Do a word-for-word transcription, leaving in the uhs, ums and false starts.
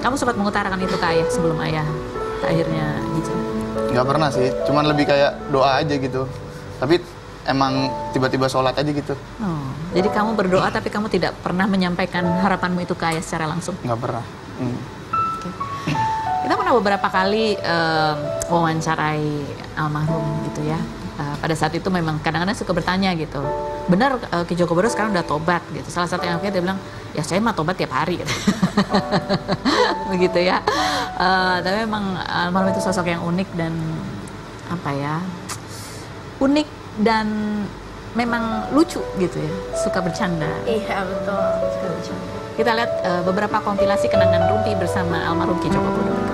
Kamu sempat mengutarakan itu ke ayah sebelum ayah akhirnya hijrah? Nggak pernah sih, cuman lebih kayak doa aja gitu. Tapi emang tiba-tiba sholat aja gitu. Oh, jadi kamu berdoa tapi kamu tidak pernah menyampaikan harapanmu itu ke ayah secara langsung? Nggak pernah. Hmm. Okay. Kita pernah beberapa kali um, wawancarai almarhum gitu ya. Uh, pada saat itu memang kadang-kadang suka bertanya gitu, benar uh, Ki Joko Bodo sekarang udah tobat gitu. Salah satu yang akhirnya dia bilang, ya saya mah tobat tiap hari gitu. Begitu ya. Uh, tapi memang almarhum itu sosok yang unik dan apa ya, unik dan memang lucu gitu ya, suka bercanda. Iya betul. Suka bercanda. Kita lihat uh, beberapa kompilasi kenangan Rumpi bersama almarhum Ki Joko Bodo.